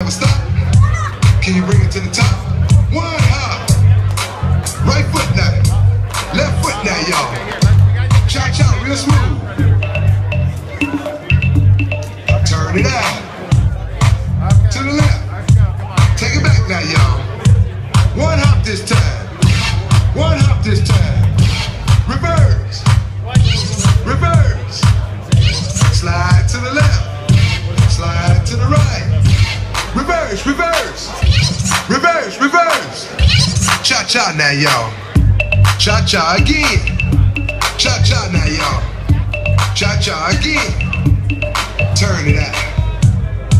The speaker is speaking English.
never stop. Can you bring it to the top? One hop. Right foot now. Left foot now, y'all. Cha-cha, real smooth. Turn it out. To the left. Take it back now, y'all. One hop this time. One hop this time. Reverse. Reverse. Slide to the left. Slide to the right. Reverse, reverse. Reverse, reverse. Cha-cha now, y'all. Cha-cha again. Cha-cha now, y'all. Cha-cha again. Turn it out.